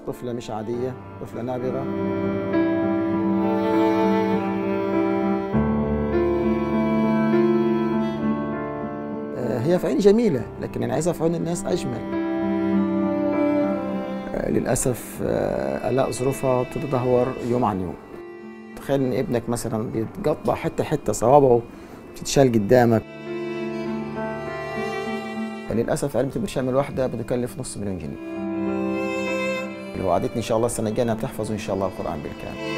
طفلة مش عادية، طفلة نابغة. هي في عيني جميلة، لكن أنا عايزها في عيون الناس أجمل. للأسف آلاء ظروفها بتتدهور يوم عن يوم. تخيل إن ابنك مثلا بيتقطع حتة حتة، صوابعه بتتشال قدامك. للأسف علبة البرشام الواحدة بتكلف نص مليون جنيه. اللي وعدتني إن شاء الله السنة الجاية تحفظ إن شاء الله القرآن بالكامل.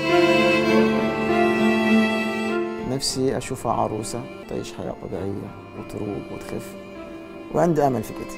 نفسي أشوفها عروسة تعيش حياة طبيعية وتروق وتخف، وعندي أمل في كده.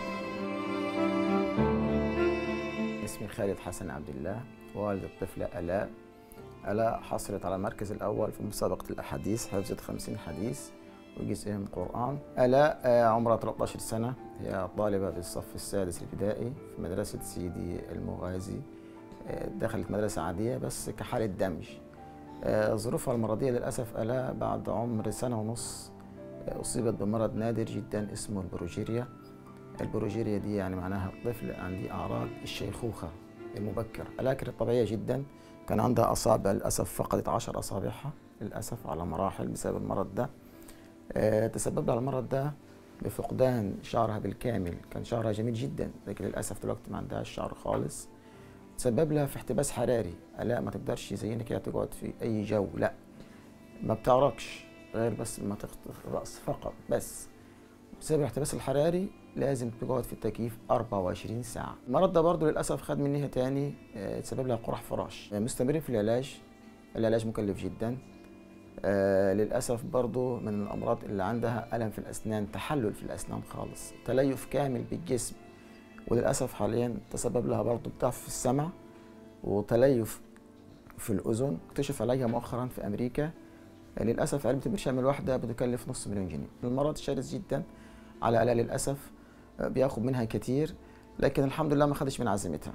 اسمي خالد حسن عبد الله، والد الطفلة آلاء. آلاء حصلت على المركز الأول في مسابقة الأحاديث، حفظت 50 حديث وجزئين قرآن. آلاء عمرها 13 سنة، هي طالبة بالصف السادس الابتدائي في مدرسة سيدي المغازي. دخلت مدرسة عادية بس كحالة دمج. ظروفها المرضية للأسف آلاء بعد عمر سنة ونص أصيبت بمرض نادر جدا اسمه البروجيريا. البروجيريا دي يعني معناها الطفل عندي أعراض الشيخوخة المبكرة. آلاء كانت طبيعية جدا، كان عندها أصابع للأسف فقدت 10 أصابعها للأسف على مراحل بسبب المرض ده. تسبب لها المرض ده بفقدان شعرها بالكامل. كان شعرها جميل جدا لكن للأسف دلوقتي ما عندهاش شعر خالص. تسبب لها في احتباس حراري. آلاء ما تقدرش زينا كده تقعد في أي جو، لا ما بتعرقش غير بس ما تخطف الرأس فقط بس. بسبب الاحتباس الحراري لازم تقعد في التكييف 24 ساعة. المرض ده برضه للأسف خد منها تاني تسبب لها قرح فراش. مستمرين في العلاج. العلاج مكلف جدا. للأسف برضه من الأمراض اللي عندها ألم في الأسنان، تحلل في الأسنان خالص، تليف كامل بالجسم. وللأسف حاليا تسبب لها برضه ضعف في السمع وتليف في الأذن. اكتشف علاجها مؤخرا في أمريكا. للأسف علبة البرشام الواحدة بتكلف نص مليون جنيه. المرض شرس جدا على آلاء للأسف، بياخد منها كتير لكن الحمد لله ما خدش من عزيمتها.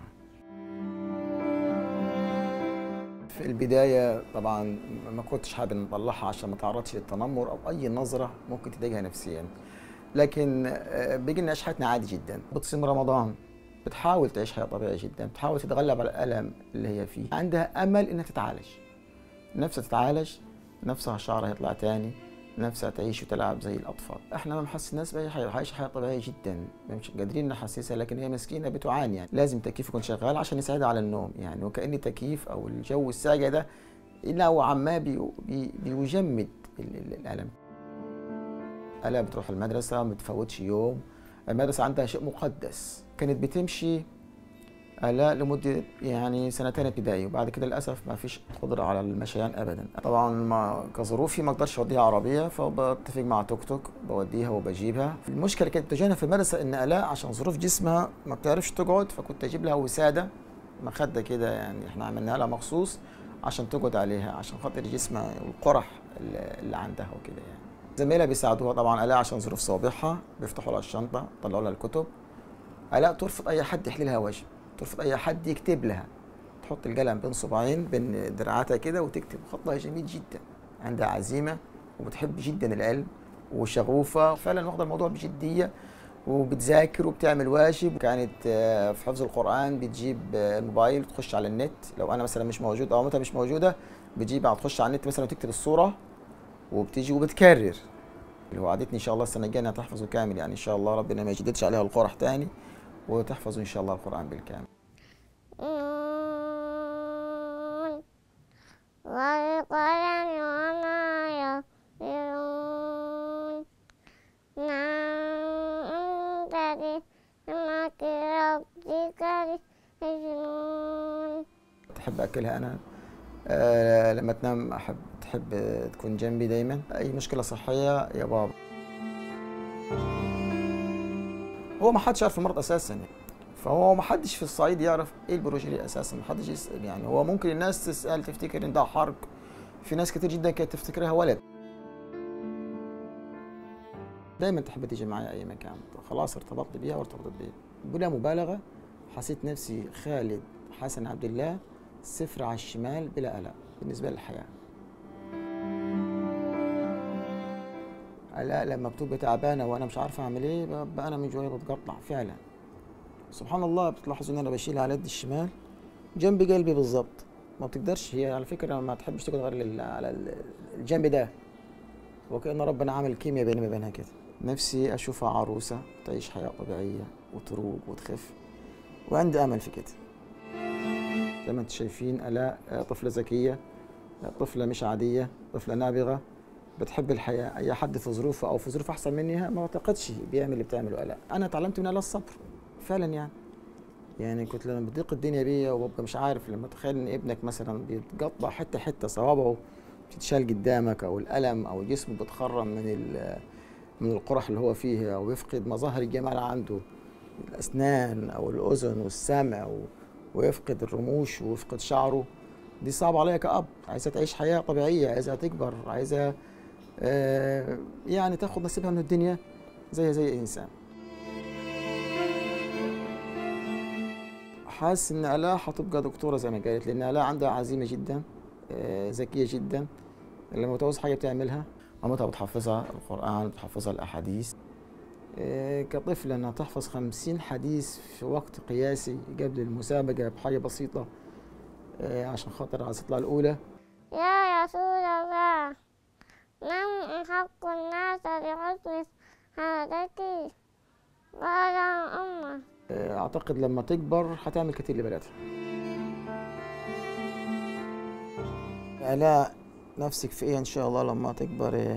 في البداية طبعا ما كنتش حابب نطلعها عشان ما تعرضش للتنمر أو أي نظرة ممكن تضايقها نفسيا، لكن بيجي لنا حياتنا عادي جدا. بتصيم رمضان، بتحاول تعيش حياة طبيعية جدا، بتحاول تتغلب على الألم اللي هي فيه، عندها أمل إنها تتعالج، نفسها تتعالج، نفسها شعرها يطلع تاني، نفسها تعيش وتلعب زي الأطفال. احنا ما بنحسسناش بأي عايشة حياة طبيعية جدا، مش قادرين نحسسها، لكن هي مسكينة بتعاني. يعني لازم تكييف يكون شغال عشان يساعدها على النوم، يعني وكأن التكييف أو الجو الساقع ده نوعا ما بيجمد الألم. آلاء بتروح المدرسة ما بتفوتش يوم. المدرسة عندها شيء مقدس. كانت بتمشي آلاء لمدة يعني سنتين ابتدائي، وبعد كده للأسف ما فيش قدرة على المشيان أبدا. طبعا كظروفي ما أقدرش أوديها عربية، فبتفق مع توك توك بوديها وبجيبها. المشكلة كانت بتواجهنا في المدرسة إن آلاء عشان ظروف جسمها ما بتعرفش تقعد، فكنت أجيب لها وسادة مخدة كده، يعني إحنا عملناها لها مخصوص عشان تقعد عليها عشان خاطر جسمها والقرح اللي عندها وكده. يعني زميلها بيساعدوها طبعا. آلاء عشان ظروف صوابعها بيفتحوا لها الشنطة، يطلعوا لها الكتب. آلاء ترفض أي حد يحل لها وجه، ترفض أي حد يكتب لها، تحط القلم بين صباعين بين دراعاتها كده وتكتب. خطها جميل جدا، عندها عزيمة وبتحب جدا العلم وشغوفة، فعلا واخدة الموضوع بجدية وبتذاكر وبتعمل واجب. كانت في حفظ القرآن بتجيب الموبايل وتخش على النت، لو أنا مثلا مش موجود أو متى مش موجودة بتجيب تخش على النت مثلا وتكتب الصورة وبتيجي وبتكرر. اللي وعدتني إن شاء الله السنة الجاية تحفظه كامل، يعني إن شاء الله ربنا ما يجددش عليها القرح تاني وتحفظ إن شاء الله القرآن بالكامل. والقلم وما يسطرون أنت بنعمة ربك لمجنون. تحب أكلها أنا لما تنام تحب تكون جنبي دايما. أي مشكلة صحية يا بابا. هو ما حدش يعرف المرض أساسا، فهو ما حدش في الصعيد يعرف ايه البروجيريا اساسا، ما حدش يسال. يعني هو ممكن الناس تسال تفتكر ان ده حرق، في ناس كتير جدا كانت تفتكرها ولد. دايما تحب تيجي معايا اي مكان، خلاص ارتبطت بيها وارتبطت بيها بلا مبالغه. حسيت نفسي خالد حسن عبد الله، صفر على الشمال بلا قلق بالنسبه للحياه. لا لما بتبقى تعبانه وانا مش عارفه اعمل ايه ببقى انا من جوايا بتقطع فعلا. سبحان الله بتلاحظوا ان انا بشيلها على يدي الشمال جنب قلبي بالظبط. ما بتقدرش هي على فكره ما تحبش تقعد غير الجنب ده. وكأن ربنا عامل كيمياء بيني وبينها كده. نفسي اشوفها عروسه تعيش حياه طبيعيه وتروق وتخف، وعندي امل في كده. زي ما انتم شايفين آلاء طفله ذكيه، طفله مش عاديه، طفله نابغه بتحب الحياه. اي حد في ظروفه او في ظروف احسن منها ما اعتقدش بيعمل اللي بتعمله آلاء. انا اتعلمت من آلاء الصبر فعلا يعني كنت لما بتضيق الدنيا بيا وببقى مش عارف، لما تخيل ان ابنك مثلا بيتقطع حته حته، صوابعه بتتشال قدامك، او الالم، او جسمه بيتخرم من القرح اللي هو فيه، او يفقد مظاهر الجمال عنده، الاسنان او الاذن والسمع ويفقد الرموش ويفقد شعره. دي صعبة عليا كأب. عايزة تعيش حياة طبيعية، عايزة تكبر، عايزة يعني تاخد نصيبها من الدنيا زي أي إنسان. حاسس إن آلاء هتبقى دكتورة زي ما قالت، لأن آلاء عندها عزيمة جدا، ذكية جدا، لما تعوز حاجة بتعملها. مامتها بتحفظها القرآن، بتحفظها الأحاديث. كطفلة إنها تحفظ 50 حديث في وقت قياسي قبل المسابقة بحاجة بسيطة، عشان خاطر عايزة تطلع الأولى. يا رسول الله، من حق الناس بحسن شهادتي؟ قال أمه. أعتقد لما تكبر هتعمل كتير لبلدها. آلاء، نفسك في إيه إن شاء الله لما تكبر؟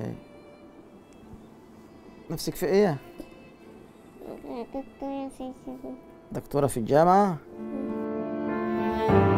نفسك في إيه؟ دكتورة في الجامعة. دكتورة في الجامعة؟